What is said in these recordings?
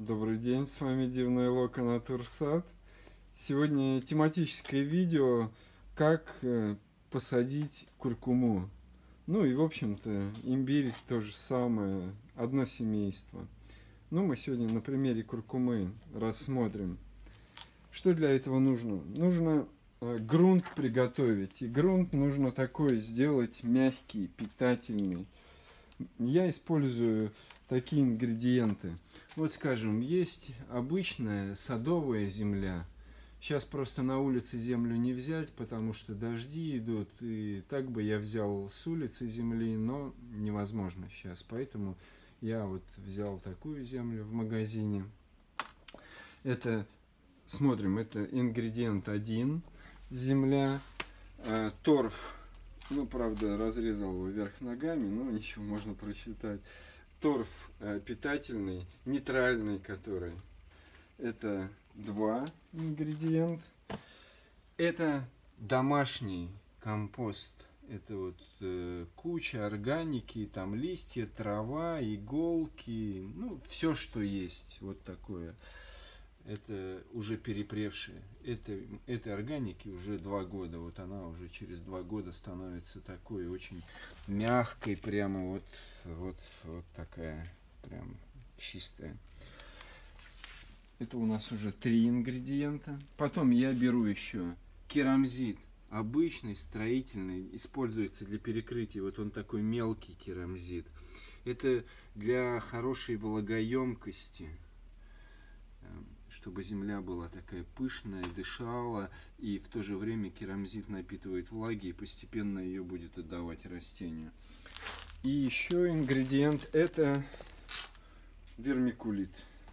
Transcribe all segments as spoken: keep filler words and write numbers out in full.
Добрый день, с вами Дивная Лока Натурсад. Сегодня тематическое видео, как посадить куркуму. Ну и в общем-то имбирь то же самое, одно семейство. Ну мы сегодня на примере куркумы рассмотрим, что для этого нужно. Нужно грунт приготовить, и грунт нужно такой сделать мягкий, питательный. Я использую такие ингредиенты. Вот скажем, есть обычная садовая земля. Сейчас просто на улице землю не взять, потому что дожди идут. И так бы я взял с улицы земли, но невозможно сейчас. Поэтому я вот взял такую землю в магазине. Это, смотрим, это ингредиент один. Земля. Э, торф. Ну, правда, разрезал его вверх ногами, но ничего, можно просчитать. Торф э, питательный, нейтральный, который. Это два ингредиента. Это домашний компост. Это вот э, куча органики, там листья, трава, иголки, ну, все, что есть, вот такое. Это уже перепревшие. Это, этой органики уже два года. Вот она уже через два года становится такой очень мягкой. Прямо вот, вот, вот такая. Прям чистая. Это у нас уже три ингредиента. Потом я беру еще керамзит. Обычный, строительный. Используется для перекрытия. Вот он такой мелкий керамзит. Это для хорошей влагоемкости, чтобы земля была такая пышная, дышала, и в то же время керамзит напитывает влаги, и постепенно ее будет отдавать растению. И еще ингредиент – это вермикулит.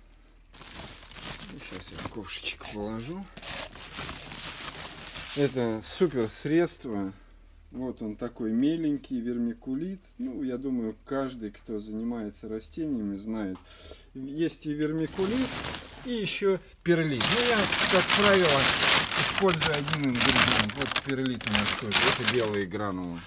Сейчас я в ковшичек положу. Это супер средство. Вот он такой меленький вермикулит. Ну, я думаю, каждый, кто занимается растениями, знает. Есть и вермикулит, и еще перлит. Ну, я, как правило, использую один ингредиент. Вот перлит у нас тоже. Это белые гранулы.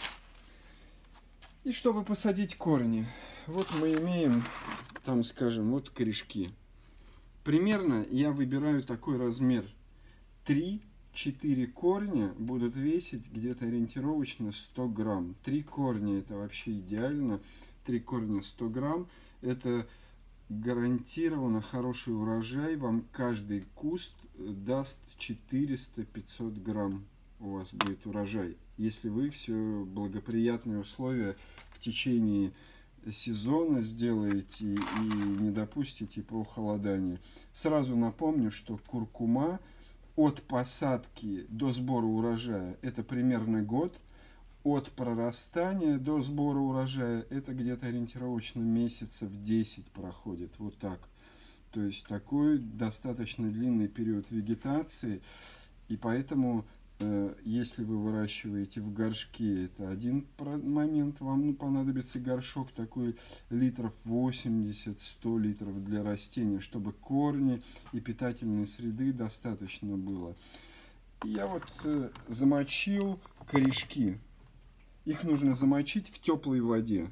И чтобы посадить корни, вот мы имеем, там, скажем, вот корешки. Примерно я выбираю такой размер. три-четыре корня будут весить где-то ориентировочно сто грамм. Три корня это вообще идеально. Три корня сто грамм. Это гарантированно хороший урожай. Вам каждый куст даст четыреста-пятьсот грамм. У вас будет урожай, если вы все благоприятные условия в течение сезона сделаете и не допустите похолодания. Сразу напомню, что куркума от посадки до сбора урожая это примерно год. От прорастания до сбора урожая это где-то ориентировочно месяцев десять проходит. Вот так. То есть такой достаточно длинный период вегетации. И поэтому, э, если вы выращиваете в горшке, это один момент. Вам ну, понадобится горшок такой литров восемьдесят-сто литров для растения, чтобы корни и питательной среды достаточно было. Я вот э, замочил корешки. Их нужно замочить в теплой воде.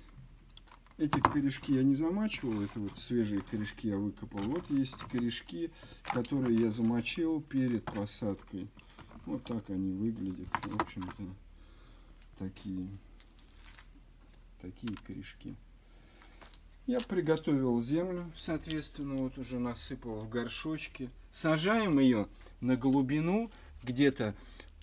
Эти корешки я не замачивал, это вот свежие корешки я выкопал. Вот есть корешки, которые я замочил перед посадкой. Вот так они выглядят. В общем-то, такие, такие корешки. Я приготовил землю, соответственно, вот уже насыпал в горшочки. Сажаем ее на глубину где-то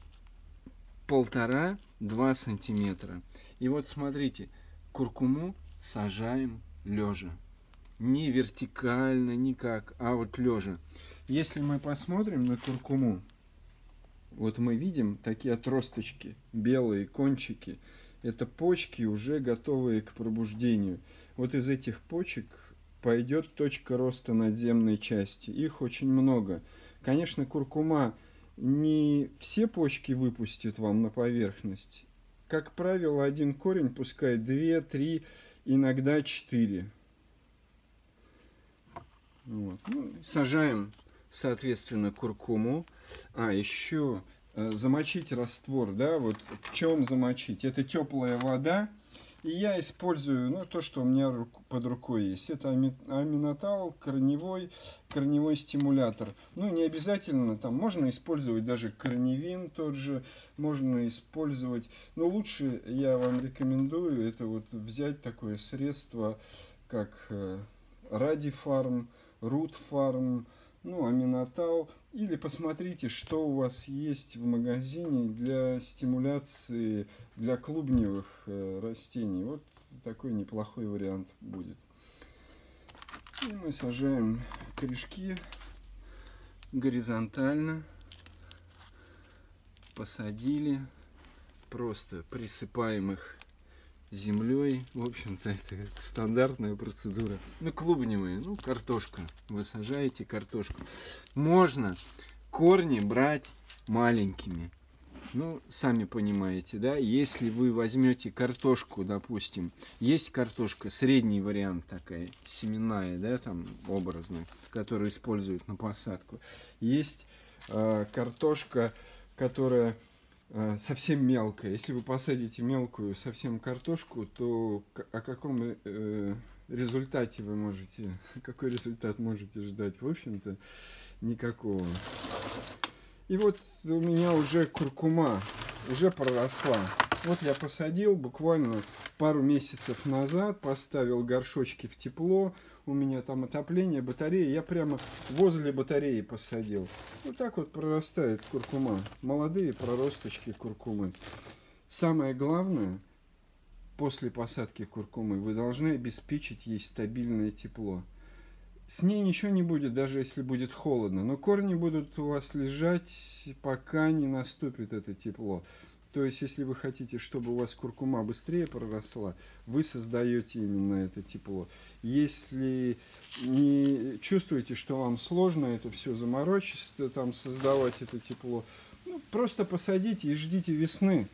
полтора-два сантиметра. И вот смотрите, куркуму сажаем лежа. Не вертикально, никак, а вот лежа. Если мы посмотрим на куркуму, вот мы видим такие отросточки, белые кончики. Это почки, уже готовые к пробуждению. Вот из этих почек пойдет точка роста надземной части. Их очень много. Конечно, куркума не все почки выпустит вам на поверхность. Как правило, один корень пускает два-три, иногда четыре. Вот. Ну, сажаем, соответственно, куркуму. А, еще э, замочить раствор, да, вот в чем замочить? Это теплая вода, И я использую, ну, то, что у меня под рукой есть. Это аминотал, корневой, корневой стимулятор. Ну, не обязательно, там можно использовать даже корневин тот же, можно использовать. Но лучше я вам рекомендую это вот взять такое средство, как Радифарм, Рутфарм, ну, аминотал. Или посмотрите, что у вас есть в магазине для стимуляции, для клубневых э, растений. Вот такой неплохой вариант будет. И мы сажаем корешки горизонтально. Посадили. Просто присыпаем их землей. В общем-то, это стандартная процедура. Ну, клубневые, ну, картошка. Вы сажаете картошку. Можно корни брать маленькими. Ну, сами понимаете, да? Если вы возьмете картошку, допустим, есть картошка, средний вариант такая, семенная, да, там, образно, которую используют на посадку. Есть э, картошка, которая совсем мелкая. Если вы посадите мелкую совсем картошку, то о каком э, результате вы можете, какой результат можете ждать? В общем-то, никакого. И вот у меня уже куркума уже проросла. Вот я посадил буквально пару месяцев назад, поставил горшочки в тепло. У меня там отопление, батарея. Я прямо возле батареи посадил. Вот так вот прорастает куркума. Молодые проросточки куркумы. Самое главное, после посадки куркумы вы должны обеспечить ей стабильное тепло. С ней ничего не будет, даже если будет холодно. Но корни будут у вас лежать, пока не наступит это тепло. То есть, если вы хотите, чтобы у вас куркума быстрее проросла, вы создаете именно это тепло. Если не чувствуете, что вам сложно это все заморочить, там создавать это тепло, ну, просто посадите и ждите весны.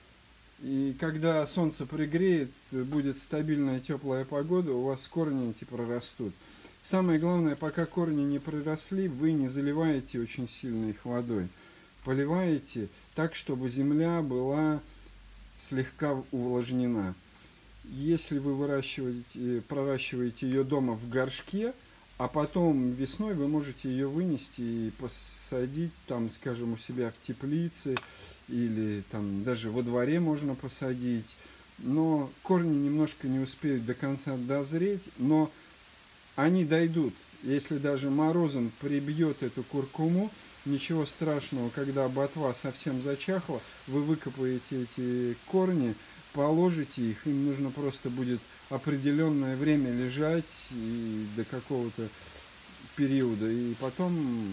И когда солнце пригреет, будет стабильная теплая погода, у вас корни эти прорастут. Самое главное, пока корни не проросли, вы не заливаете очень сильно их водой. Поливаете так, чтобы земля была слегка увлажнена. Если вы выращиваете, проращиваете ее дома в горшке, а потом весной вы можете ее вынести и посадить, там, скажем, у себя в теплице или там даже во дворе можно посадить. Но корни немножко не успеют до конца дозреть, но они дойдут. Если даже морозом прибьет эту куркуму, ничего страшного, когда ботва совсем зачахла, вы выкопаете эти корни, положите их, им нужно просто будет определенное время лежать и до какого-то периода, и потом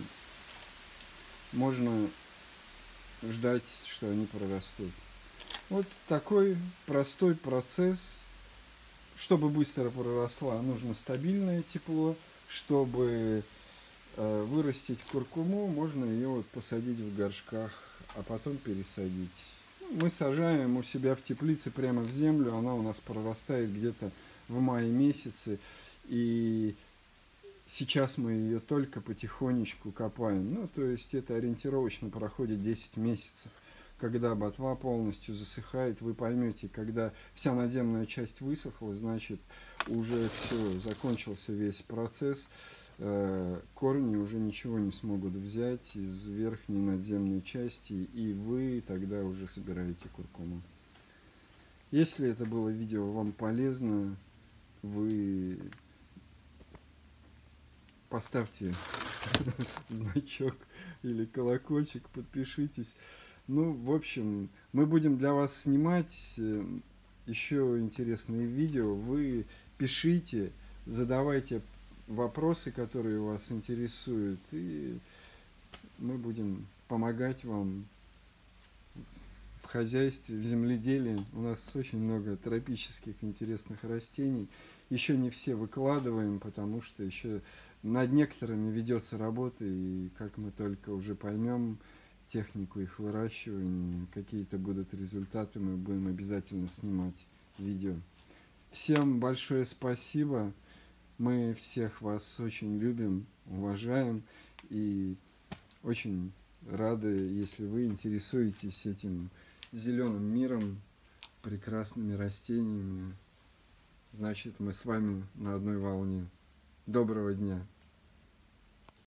можно ждать, что они прорастут. Вот такой простой процесс. Чтобы быстро проросла, нужно стабильное тепло. Чтобы э, вырастить куркуму, можно ее вот посадить в горшках, а потом пересадить. Мы сажаем у себя в теплице прямо в землю, она у нас прорастает где-то в мае месяце. И сейчас мы ее только потихонечку копаем. Ну, то есть это ориентировочно проходит десять месяцев. Когда ботва полностью засыхает, вы поймете, когда вся надземная часть высохла, значит, уже все, закончился весь процесс. Корни уже ничего не смогут взять из верхней надземной части, и вы тогда уже собираете куркуму. Если это было видео вам полезно, вы поставьте значок или колокольчик, подпишитесь. Ну, в общем, мы будем для вас снимать еще интересные видео. Вы пишите, задавайте вопросы, которые вас интересуют, и мы будем помогать вам в хозяйстве, в земледелии. У нас очень много тропических интересных растений. Еще не все выкладываем, потому что еще над некоторыми ведется работа, и как мы только уже поймем технику их выращивания, какие-то будут результаты, мы будем обязательно снимать видео. Всем большое спасибо. Мы всех вас очень любим, уважаем и очень рады, если вы интересуетесь этим зеленым миром, прекрасными растениями, значит, мы с вами на одной волне. Доброго дня!